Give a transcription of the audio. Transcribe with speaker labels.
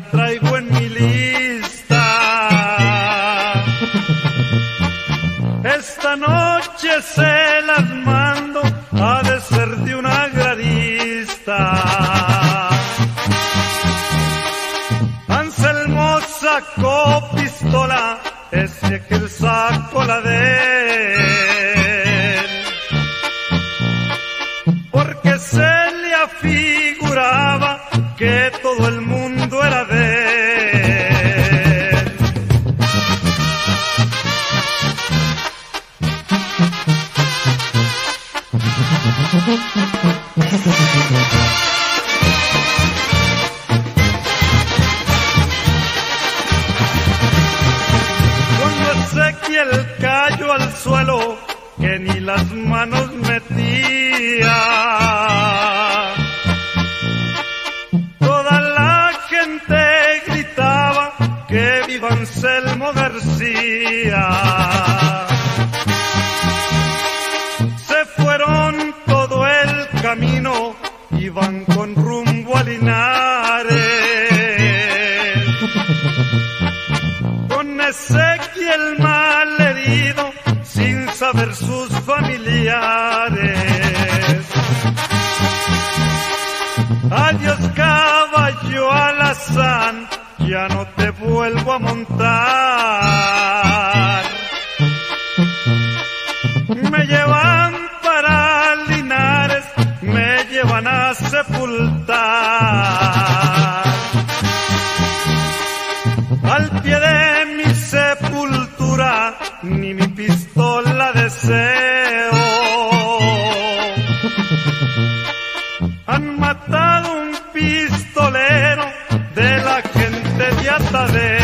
Speaker 1: traigo en mi lista. Esta noche se las mando, ha de ser de un agrarista. Anselmo sacó pistola, ese que él sacó la de él, porque se le afiguraba que todo el mundo era de él. Cuando Ezequiel cayó al suelo, que ni las manos metía, toda la gente gritaba que viva Anselmo García. Se fueron todo el camino, iban con rumbo a Linares. Con Ezequiel mal herido, sin saber sus familiares. Adiós caballo alazán, ya no te vuelvo a montar. Me llevan para Linares, me llevan a sepultar. Al pie de mi sepultura, ni mi pistola deseo. Han matado un pistolero de la gente de Atadeo.